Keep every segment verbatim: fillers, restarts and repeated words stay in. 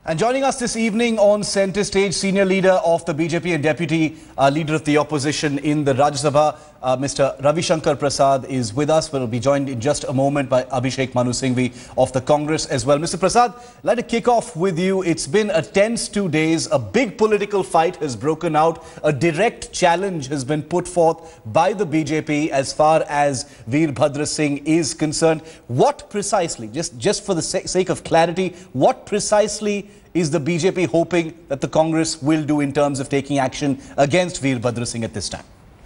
And joining us this evening on centre stage, senior leader of the B J P and deputy uh, leader of the opposition in the Rajya Sabha, uh, Mister Ravi Shankar Prasad is with us. We'll be joined in just a moment by Abhishek Manu Singhvi of the Congress as well. Mister Prasad, I'd like to kick off with you. It's been a tense two days. A big political fight has broken out. A direct challenge has been put forth by the B J P as far as Veerbhadra Singh is concerned. What precisely, just, just for the sake of clarity, what precisely is the B J P hoping that the Congress will do in terms of taking action against Veerbhadra Singh at this time?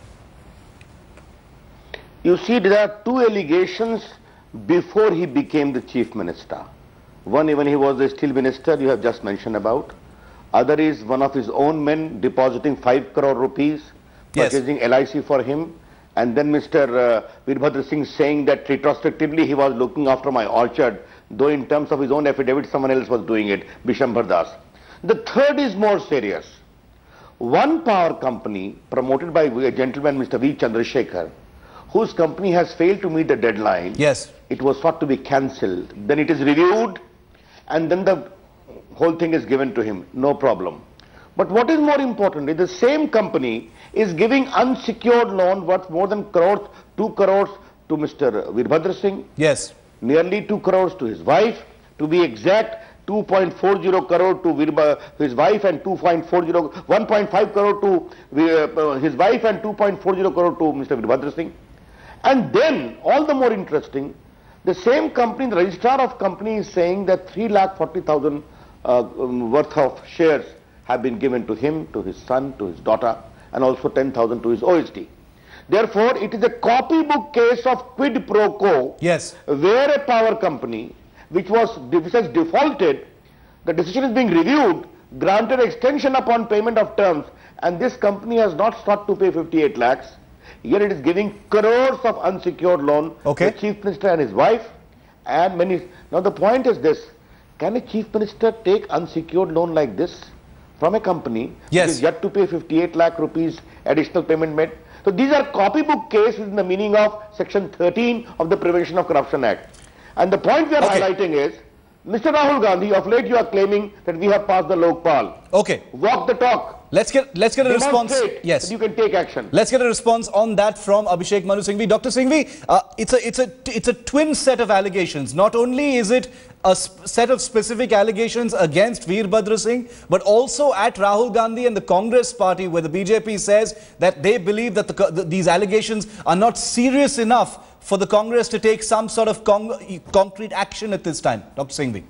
You see, there are two allegations before he became the chief minister. One, even he was the steel minister you have just mentioned about. Other is one of his own men depositing five crore rupees, purchasing yes. L I C for him. And then Mister Uh, Veerbhadra Singh saying that retrospectively he was looking after my orchard, though in terms of his own affidavit someone else was doing it, Bishambhar Das. The third is more serious. One power company promoted by a gentleman, Mister V. Chandrasekhar, whose company has failed to meet the deadline. Yes. It was thought to be cancelled. Then it is reviewed and then the whole thing is given to him. No problem. But what is more important is the same company is giving unsecured loan worth more than crores, two crores to Mister Veerbhadra Singh. Yes. Nearly two crores to his wife. To be exact, two point four zero crore to Veerbhadra, his wife, and two point four zero, one point five crore to uh, his wife and two point four zero crore to Mister Veerbhadra Singh. And then, all the more interesting, the same company, the registrar of company is saying that three lakh forty thousand uh, um, worth of shares have been given to him, to his son, to his daughter, and also ten thousand to his O S D. Therefore, it is a copybook case of quid pro quo, yes. where a power company, which was which has defaulted, the decision is being reviewed, granted extension upon payment of terms, and this company has not sought to pay fifty-eight lakhs. Yet it is giving crores of unsecured loan okay. to the chief minister and his wife, and many. Now the point is this: can a chief minister take unsecured loan like this from a company yes. which is yet to pay fifty-eight lakh rupees additional payment made? So these are copybook cases in the meaning of section thirteen of the Prevention of Corruption Act. And the point we are okay. highlighting is, Mister Rahul Gandhi, of late you are claiming that we have passed the Lokpal. Okay. Walk the talk. Let's get let's get a response. Yes, you can take action. Let's get a response on that from Abhishek Manu Singhvi. Doctor Singhvi, uh, it's a it's a it's a twin set of allegations. Not only is it a set of specific allegations against Veerbhadra Singh, but also at Rahul Gandhi and the Congress party, where the B J P says that they believe that the, the, these allegations are not serious enough for the Congress to take some sort of con concrete action at this time. Doctor Singhvi.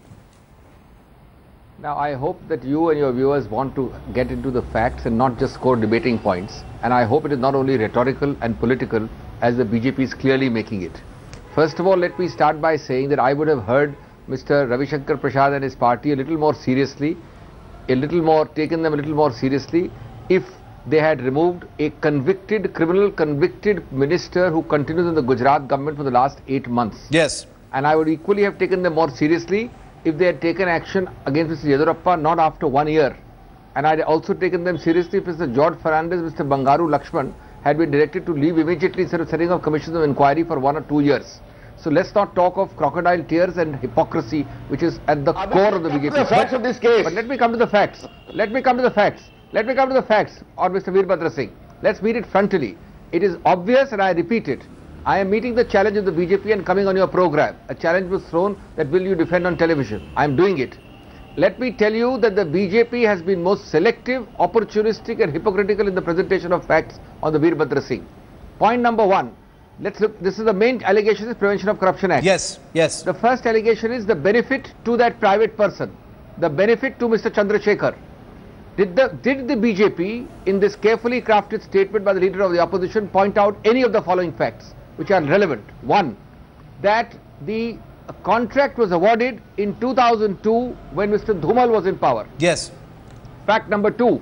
Now, I hope that you and your viewers want to get into the facts and not just score debating points. And I hope it is not only rhetorical and political as the B J P is clearly making it. First of all, let me start by saying that I would have heard Mister Ravi Shankar Prasad and his party a little more seriously, a little more, taken them a little more seriously if they had removed a convicted, criminal convicted minister who continues in the Gujarat government for the last eight months. Yes. And I would equally have taken them more seriously if they had taken action against Mister Yediyurappa not after one year. And I had also taken them seriously if Mister George Fernandez, Mister Bangaru Lakshman had been directed to leave immediately instead of setting up commissions of inquiry for one or two years. So let's not talk of crocodile tears and hypocrisy, which is at the Are core of the B J P. The facts of this case. But let me come to the facts. Let me come to the facts. Let me come to the facts on Mister Veerbhadra Singh. Let's meet it frontally. It is obvious, and I repeat it, I am meeting the challenge of the B J P and coming on your program. A challenge was thrown that will you defend on television. I am doing it. Let me tell you that the B J P has been most selective, opportunistic and hypocritical in the presentation of facts on the Veerbhadra Singh. Point number one. Let's look. This is the main allegation is Prevention of Corruption Act. Yes, yes. The first allegation is the benefit to that private person. The benefit to Mister Chandrasekhar. Did the, did the B J P in this carefully crafted statement by the leader of the opposition point out any of the following facts which are relevant? One, that the contract was awarded in two thousand two when Mister Dhumal was in power. Yes. Fact number two,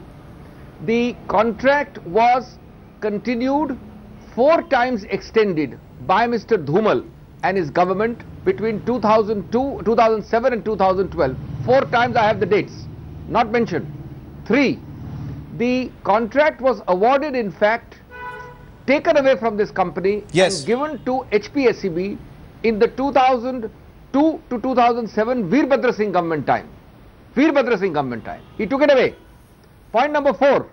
the contract was continued four times extended by Mister Dhumal and his government between two thousand two, two thousand seven and two thousand twelve. Four times I have the dates, not mentioned. Three, the contract was awarded in fact taken away from this company yes. and given to H P S C B in the two thousand two to two thousand seven Veerbhadra Singh government time. Veerbhadra Singh government time. He took it away. Point number four.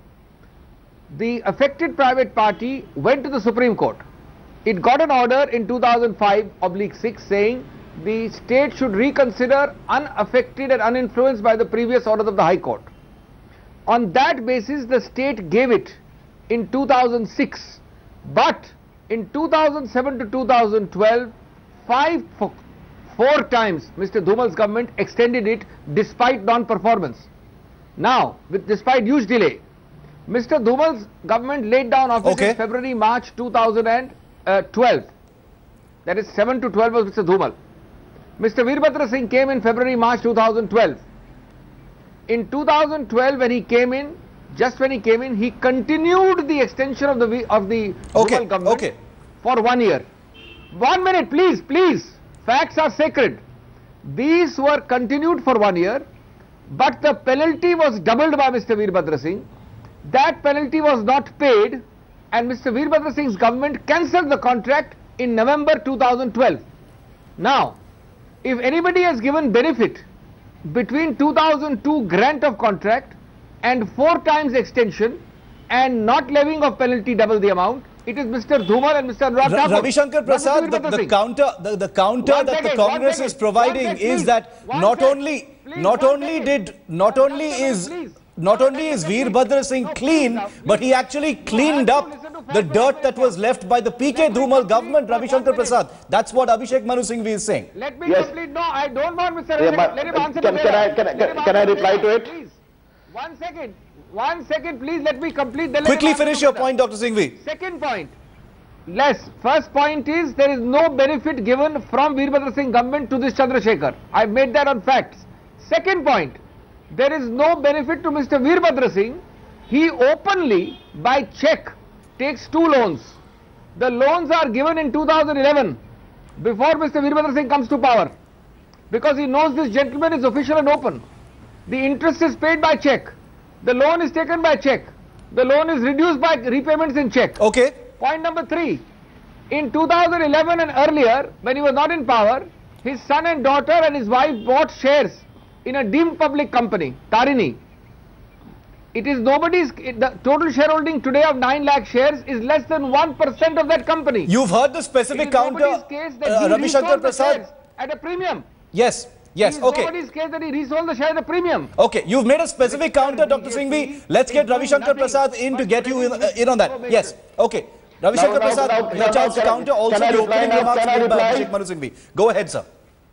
The affected private party went to the Supreme Court. It got an order in two thousand five oblique six saying the state should reconsider unaffected and uninfluenced by the previous orders of the High Court. On that basis, the state gave it in two thousand six. But in two thousand seven to two thousand twelve, five, four times Mister Dhumal's government extended it despite non-performance. Now, with despite huge delay, Mister Dhumal's government laid down office okay. in February, March two thousand twelve. That is seven to twelve was Mister Dhumal. Mister Veerbhadra Singh came in February, March two thousand twelve. In two thousand twelve, when he came in, just when he came in, he continued the extension of the of the okay. Dhumal government okay. for one year. One minute, please, please. Facts are sacred. These were continued for one year, but the penalty was doubled by Mister Veerbhadra Singh. That penalty was not paid, and Mister Veerbhadra Singh's government cancelled the contract in November two thousand twelve. Now, if anybody has given benefit between two thousand two grant of contract and four times extension and not levying of penalty double the amount, it is Mister Dhumal and Mister Anurag Thakur. Ravi Shankar Prasad, the, the counter, the, the counter one that second, the Congress second, is providing second, is please, that not second, only, please, not only second. did, not One only second, is, please. not only is Veerbhadra Singh No, clean, please, but he actually cleaned up the dirt that was left by the P K Dhumal government, Ravi Shankar Prasad. That's what Abhishek Manu Singhvi is saying. Let me Yes. complete. No, I don't want Mister Yeah, Let him answer can, to can, I, Veda. can, I, Let can, him can I answer reply Veda, to it? Please. One second. One second, please. Let me complete. Then let Quickly him answer finish to your Veda. point, Doctor Singhvi. Second point. Less. First point is there is no benefit given from Veerbhadra Singh government to this Chandrasekhar. I've made that on facts. Second point. There is no benefit to Mister Veerbhadra Singh. He openly, by check, takes two loans. The loans are given in two thousand eleven, before Mister Veerbhadra Singh comes to power, because he knows this gentleman is official and open. The interest is paid by check. The loan is taken by check. The loan is reduced by repayments in check. Okay. Point number three. In two thousand eleven and earlier, when he was not in power, his son and daughter and his wife bought shares in a deemed public company, Tarini. It is nobody's, the total shareholding today of nine lakh shares is less than one percent of that company. You've heard the specific It is counter, nobody's case that uh, he Ravi Shankar resold the Prasad. shares at a premium. Yes, yes, It is okay. nobody's case that he resold the share at a premium. Okay, you've made a specific counter, Doctor Singhvi. Let's get Ravi Shankar Prasad in to get you in, uh, in on that. Yes, okay. Ravi Now, Shankar now, Prasad, now, your now, chance to can I- counter also can I the reply opening now? remarks Can I made by reply? Abhishek Manu Singhvi. Go ahead, sir.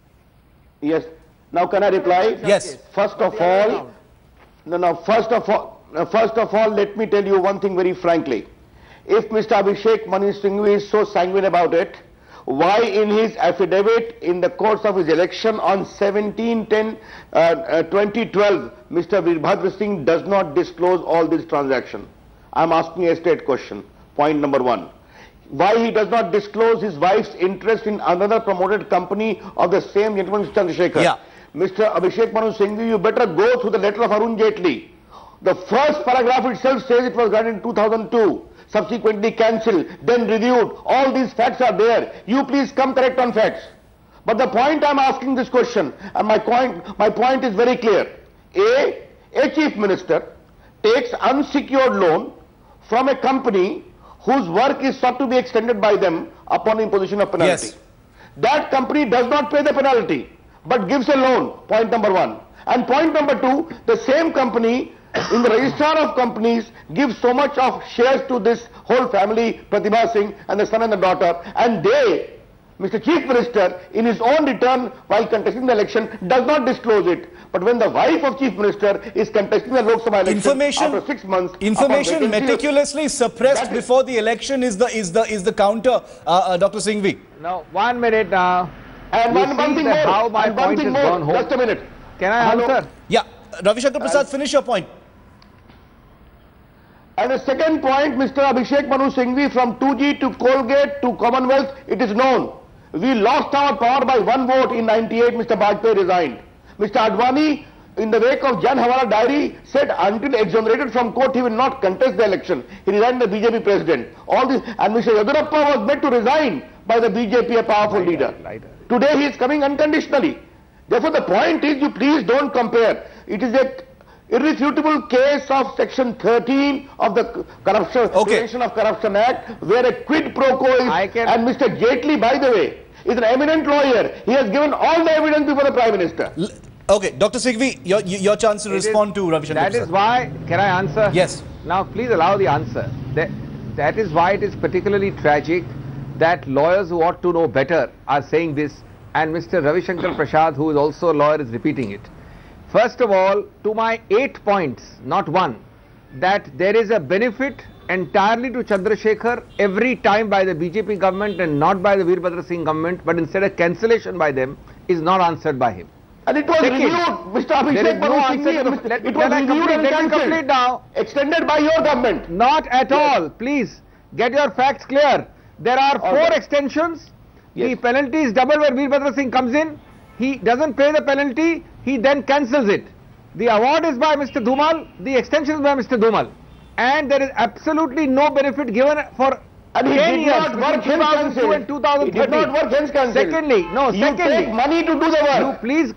Yes. Now can I reply? Yes. First of all, no, no, first of all, uh, first of all, let me tell you one thing very frankly. If Mister Abhishek Manu Singhvi is so sanguine about it, why in his affidavit in the course of his election on seventeen ten twenty twelve, Mister Veerbhadra Singh does not disclose all this transaction? I am asking a straight question. Point number one. Why he does not disclose his wife's interest in another promoted company of the same gentleman, Mister Chandrasekhar? Yeah. Mister Abhishek Manu Singhvi, you better go through the letter of Arun Jaitley. The first paragraph itself says it was granted in two thousand two, subsequently cancelled, then reviewed. All these facts are there. You please come correct on facts. But the point I am asking this question, and my point, my point is very clear. A, a chief minister takes unsecured loan from a company whose work is sought to be extended by them upon imposition of penalty. Yes. That company does not pay the penalty, but gives a loan, point number one. And point number two, the same company in the registrar of companies gives so much of shares to this whole family, Pratibha Singh and the son and the daughter, and they, Mister Chief Minister, in his own return while contesting the election, does not disclose it. But when the wife of Chief Minister is contesting the Lok Sabha election Information, after six months, information upon vacancy- meticulously suppressed before the election is the is the is the counter, uh, uh, Doctor Singhvi. Now, one minute now. And You one, one see thing that more, how my and one point thing has more, gone home. just a minute. Can I Hello? answer? Yeah, Ravi Shankar Prasad, finish your point. And the second point, Mister Abhishek Manu Singhvi, from two G to Colgate to Commonwealth, it is known. We lost our power by one vote in ninety-eight, Mister Bajpayee resigned. Mister Advani, in the wake of Jan Hawala diary, said until exonerated from court, he will not contest the election. He resigned the B J P president. All this, and Mister Yadurappa was made to resign by the B J P, a powerful leader. Today he is coming unconditionally. Therefore, the point is, you please don't compare. it is a irrefutable case of section thirteen of the Corruption Okay. Prevention of Corruption Act, where a quid pro quo is, I can- and Mister Jaitley, by the way, is an eminent lawyer. He has given all the evidence before the Prime Minister. L- Okay, Doctor Singhvi, your, your chance to It is- respond to Ravi Shankar That is Prasad. why, can I answer? Yes. Now please allow the answer. That, that is why it is particularly tragic that lawyers who ought to know better are saying this, and Mister Ravi Shankar Prasad, who is also a lawyer, is repeating it. First of all, to my eight points, not one, that there is a benefit entirely to Chandrasekhar every time by the B J P government and not by the Veerbhadra Singh government, but instead a cancellation by them, is not answered by him. And it was Second, reviewed, Mister there Abhishek is no Manu answer Singhvi, to the- Mister let- it let was I reviewed complete- and let me cancelled. complete now. Extended by your government. Not at Yes. all. Please get your facts clear. There are All four right. extensions. The Yes. penalty is double where Veerbhadra Singh comes in. He doesn't pay the penalty. He then cancels it. The award is by Mister Dhumal. The extension is by Mister Dhumal. And there is absolutely no benefit given for And he ten did years not work, between hence two thousand two cancelled. and two thousand thirteen. He did not work, hence cancelled. Secondly, no, You secondly, take money to do the you work. please.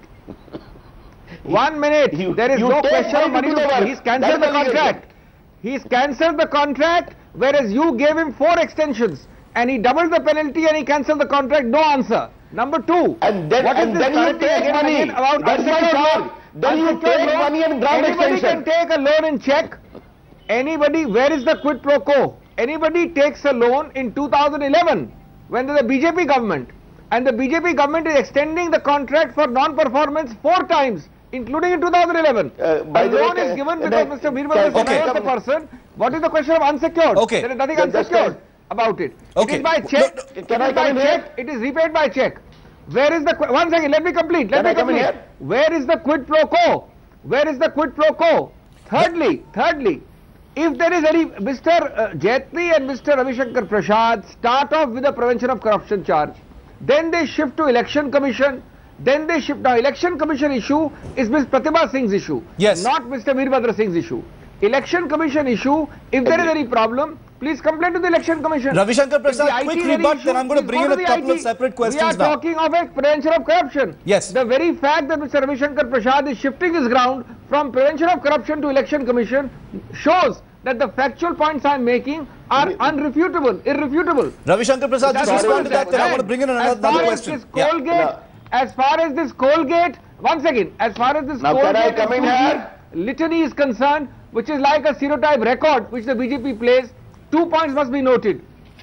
One minute. You- there is you no take question of money money. to do the work. He's cancelled That the is allegation. contract. He's cancelled the contract, whereas you gave him four extensions, and he doubled the penalty and he cancelled the contract. No answer. Number two. And then- what is and this then you correcting take again and money. again about That's not unsecured allowed. loan? Then you Unsecured take loan. money and ground Anybody extension. can take a loan in check. Anybody, where is the quid pro quo? Anybody takes a loan in two thousand eleven when there's a B J P government, and the B J P government is extending the contract for non-performance four times, including in two thousand eleven. Uh, by a the way, loan is uh, given uh, because uh, Mister Veerbhadra Singh okay. was the person. What is the question of unsecured? Okay. There is nothing That- that's unsecured fine. about it. Okay. It is by No, check. no, It can is I by come in check. here? It is repaid by check. Where is the qu- one second? Let me complete. Let Can I me come in complete. here? Where is the quid pro quo? Where is the quid pro quo? Thirdly, thirdly, if there is any Mister Uh, Jaitley and Mister Ravi Shankar Prasad start off with a prevention of corruption charge, then they shift to election commission, then they shift. Now election commission issue is Miz Pratibha Singh's issue, Yes. not Mister Veerbhadra Singh's issue. Election commission issue, if there is any problem, please complain to the election commission. Ravi Shankar If the Prasad, I T quick is any rebut, issue, then I'm going to please bring go in a the couple I T. of separate We are questions now. talking of a prevention of corruption. Yes. The very fact that Mister Ravi Shankar Prasad is shifting his ground from prevention of corruption to election commission shows that the factual points I am making are unrefutable, irrefutable. Ravi Shankar Prasad, just That's respond to all that, then I said. want to bring in another, As far another as question. this Yeah. Colgate, Yeah. as far as this Colgate, one second, as far as this Now, can I Colgate come in and here? litany is concerned, which is like a stereotype record which the B J P plays, two points must be noted.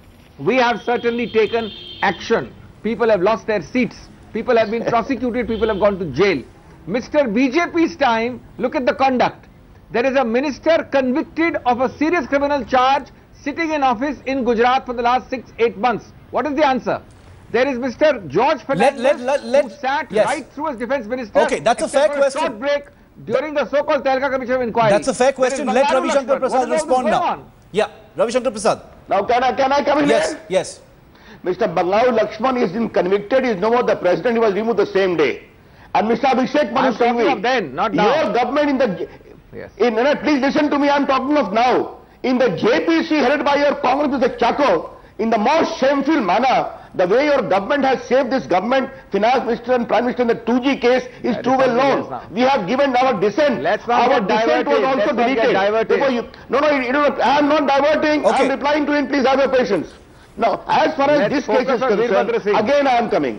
We have certainly taken action. People have lost their seats. People have been prosecuted. People have gone to jail. Mister B J P's time, look at the conduct. There is a minister convicted of a serious criminal charge sitting in office in Gujarat for the last six, eight months. What is the answer? There is Mister George Fernandez let- let- let- who sat yes. right through as defense minister. Okay, that's a except fair for question. short break during the so-called Telka Commission of Inquiry. That's a fair There is question. Let Bangaru Ravi Shankar Lakshman. What Prasad is all this respond going now. on? Yeah, Ravi Shankar Prasad. Now can I, can I come in Yes, here? yes. Mister Bangaru Lakshman is been convicted, is no more the president, he was removed the same day. And Mister Abhishek Manu I'm talking Singhvi, of then, not now. your government in the, Yes. in, no, please listen to me, I'm talking of now. In the J P C headed by your Congress, Mister Chako, in the most shameful manner, the way your government has saved this government, finance minister and prime minister in the two G case is That too is well something known. else now. We have given our dissent. Let's not our get dissent was diverted. also Let's not get deleted. diverted. Therefore you, no, no, you know, I am not diverting, I Okay. am replying to him, please have your patience. Now, as far as Let's this case focus is on concerned, Veerbhadra Singh. again I am coming.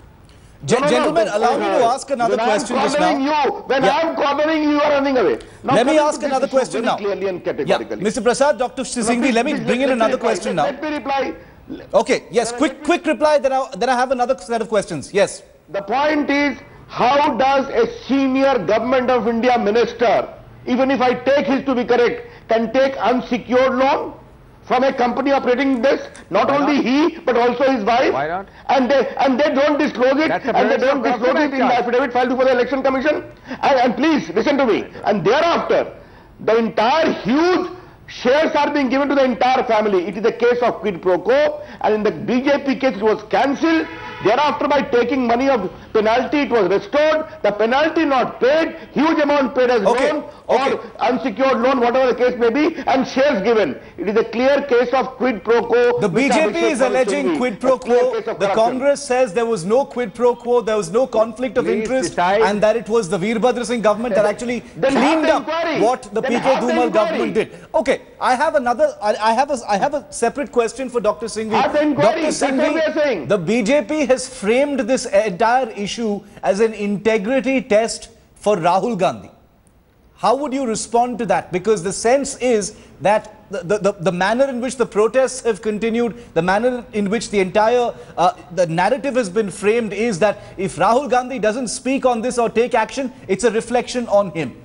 Gen- No, no, no, gentlemen, no, allow me to ask another when question I am just cornering now. you, when Yeah. I am cornering you, you are running away. Now, Let me coming to ask this another issue question very now. clearly and Yeah, categorically. Mister Prasad, Doctor Singhvi, let me Please, bring in let me another reply. question let, now. Let me reply. Okay, yes, quick, quick reply, then I, then I have another set of questions. Yes. The point is, how does a senior government of India minister, even if I take his to be correct, can take unsecured loan from a company operating this? Not Why only not? he, but also his wife. Why not? And they and they don't disclose it, That's a and they prevention don't of disclose corruption it in the charge. affidavit filed before the election commission. And, and please listen to me. And thereafter, the entire huge shares are being given to the entire family. It is a case of quid pro quo, and in the B J P case it was cancelled. Thereafter, by taking money of penalty, it was restored. The penalty not paid, huge amount paid as Okay. loan Okay. or unsecured loan, whatever the case may be, and shares given. It is a clear case of quid pro quo. The B J P is alleging quid pro quo. The Congress says there was no quid pro quo, there was no conflict of Please interest, decide. and that it was the Veerbhadra Singh government that actually Then have cleaned the up inquiry. what the Then P K have the Dhumal inquiry. government did. Okay, I have another, I, I have a, I have a separate question for Doctor Singhvi. Have the inquiry. Doctor That's what we are saying. the B J P has framed this entire issue as an integrity test for Rahul Gandhi. How would you respond to that? Because the sense is that the, the, the manner in which the protests have continued, the manner in which the entire uh, the narrative has been framed is that if Rahul Gandhi doesn't speak on this or take action, it's a reflection on him.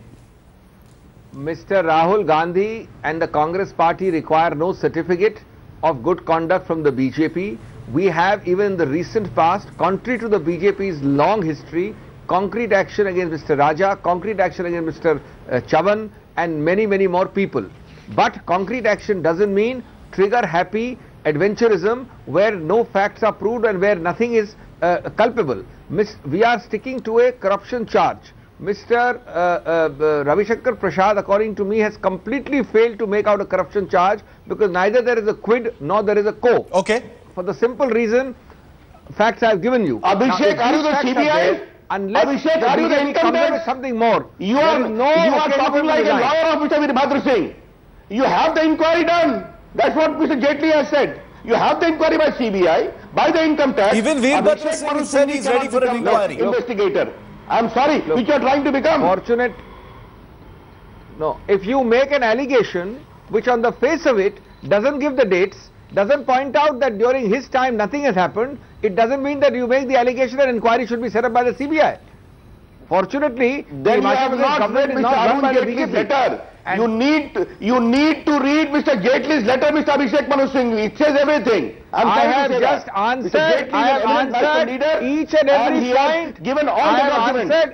Mister Rahul Gandhi and the Congress party require no certificate of good conduct from the B J P. We have, even in the recent past, contrary to the B J P's long history, concrete action against Mister Raja, concrete action against Mister Uh, Chavan and many, many more people. But concrete action doesn't mean trigger-happy adventurism where no facts are proved and where nothing is uh, culpable. Miss, we are sticking to a corruption charge. Mister Uh, uh, uh, Ravi Shankar Prasad, according to me, has completely failed to make out a corruption charge because neither there is a quid nor there is a quo. Okay. For the simple reason, facts I have given you. Abhishek, Now, are you if the these C facts B are I? there, Unless Abhishek, the are you the B J P income comes up tax? with something more. You are, There is no you are occasion talking to like a resign. lawyer of Mister Veerbhadra Singh. You have the inquiry done. That's what Mister Jaitley has said. You have the inquiry by C B I, by the income tax. Even Veerbhadra Abhishek Singh Manu said Singh he's ready cannot for an become the inquiry. Investigator. I'm sorry, Look. which you are trying to become. Fortunate. No, if you make an allegation which on the face of it doesn't give the dates, doesn't point out that during his time nothing has happened, it doesn't mean that you make the allegation and inquiry should be set up by the C B I. Fortunately, the Then you Himachal have Pradesh not government read is Mister not run Arun by the Jaitley's B J P. letter. And You need, to, you need to read Mister Jaitley's letter, Mister Abhishek Manu Singh. It says everything. I'm I trying to have say just that. answered, Mister Jaitley I is have an eminent national answered leader, each and every he has point. given all I the have documents. answered.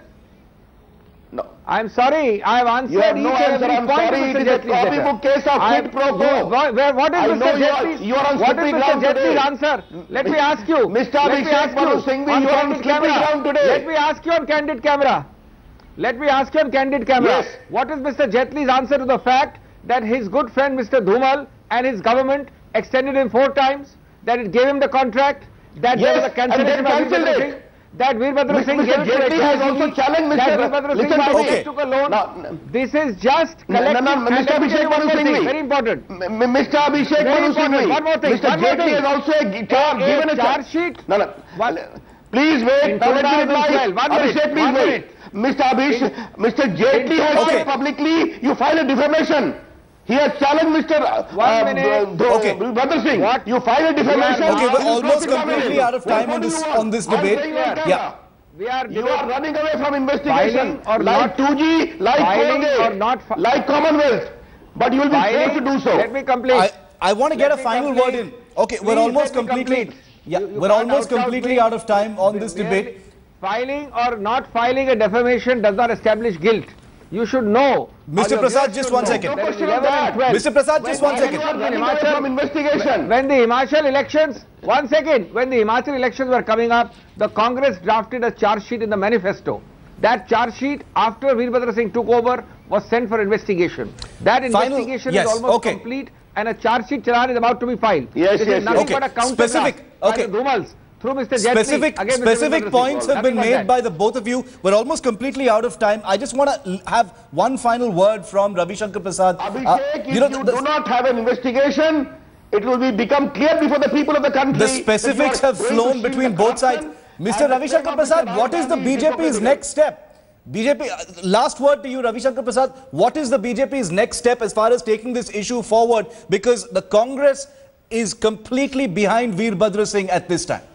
No. I'm sorry, I have answered You have each no and answer. every I'm point sorry, of it Mister is a Jaitley's letter. copybook case of I- quid pro quo. you- wha- where- What is I Mister know you are- Jaitley's, you are on what is slippery Mister ground Jaitley's today. answer? Let me ask you. Mister Let me Abhishek ask Manu you Singhvi, on you are on candid slippery camera. ground today. Let me ask you on candid camera. Let me ask you on candid camera. Yes. What is Mister Jaitley's answer to the fact that his good friend Mister Dhumal and his government extended him four times, that it gave him the contract, that there Yes, was a cancellation and by then cancelled Veerbhadra it. Singh, that Veerbhadra Singh Mister gave it to Jaitley has H S B C, also challenged that Mister Veerbhadra Singh Listen to by me. took a loan. No, This is just No, no, collective. no, and Mister let me tell Abhishek you one Manu more thing, Singhvi. very important. M- Mister Abhishek Very Manu important. Singhvi. One more thing, Mister one more Jaitley thing. has also a, char- A given a charge sheet. No, no. One- Please wait. In Now let me two thousand reply. twelve, one minute, Abhishek, please one wait. minute. Mister Abhishek, Mister Jaitley has Okay. said publicly, you file a defamation. He has challenged Mister Uh, One minute. uh, Okay. Veerbhadra Singh. What? You file a defamation. are- Okay, we're You almost cross completely examine. out of time What on do this you want? on this I'm debate. saying on camera. Yeah. We are You are debating. running away from investigation, Filing or like not- two G, like filing Colgate, or not fi- like Commonwealth, but you will be Filing, forced to do so. Let me complete. I, I want to get Let a me final complete. word in. Okay, we're Please almost let me completely, complete. yeah, You- you we're can't almost out-shout completely me. out of time on this We are- debate. Filing or not filing a defamation does not establish guilt. You should know. Mister or your Prasad, viewers just should one know second. that No in question of eleven and that. twelve, Mister Prasad, just when one the second. You are Himachal- running away from investigation. When the Himachal elections, one second, when the Himachal elections were coming up, the Congress drafted a charge sheet in the manifesto. That charge sheet, after Veerbhadra Singh took over, was sent for investigation. That Final- investigation yes, is almost okay. complete, and a charge sheet challan is about to be filed. Yes, this yes, is nothing yes. but a Okay, counter specific- by okay. the Dhumals through Mister Jaitley. Specific, against Mister specific Veerbhadra points Singh. have been Nothing but made that. by the both of you. We're almost completely out of time. I just want to have one final word from Ravi Shankar Prasad. Uh, Abhishek, if you know, you the- do not have an investigation, it will be become clear before the people of the country. The that you specifics are have going to flown shield between the both sides. corruption Mister and the Ravi Shankar same of Prasad, Mister what is the Rahul B J Gandhi P's is next step? B J P, uh, last word to you, Ravi Shankar Prasad. What is the B J P's next step as far as taking this issue forward? Because the Congress is completely behind Veerbhadra Singh at this time.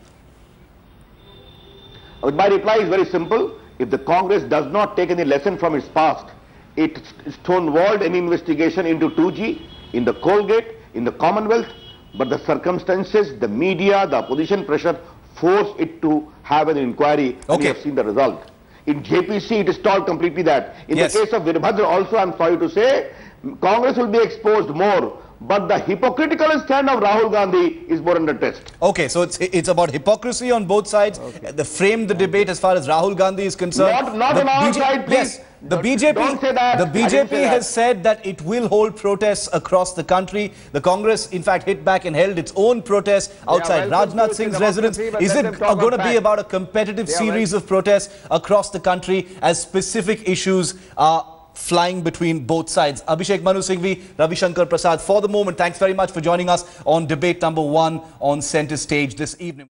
Uh, My reply is very simple. If the Congress does not take any lesson from its past, it stonewalled any investigation into two G, in the Colgate, in the Commonwealth, but the circumstances, the media, the opposition pressure forced it to have an inquiry, and Okay. you have seen the result. In J P C, it stalled completely that. In Yes. the case of Veerbhadra also, I'm sorry to say, Congress will be exposed more but the hypocritical stand of Rahul Gandhi is more under test. Okay, so it's it's about hypocrisy on both sides. Okay. They frame the debate as far as Rahul Gandhi is concerned. Not, not the on our B J side, please. Yes, the B J P, Don't say that. the B J P say has that. said that it will hold protests across the country. The Congress, in fact, hit back and held its own protests outside Rajnath Singh's residence. Is it going to be about a competitive series of protests across the country as specific issues are flying between both sides? Abhishek Manu Singhvi, Ravi Shankar Prasad, for the moment, thanks very much for joining us on debate number one on Centre Stage this evening.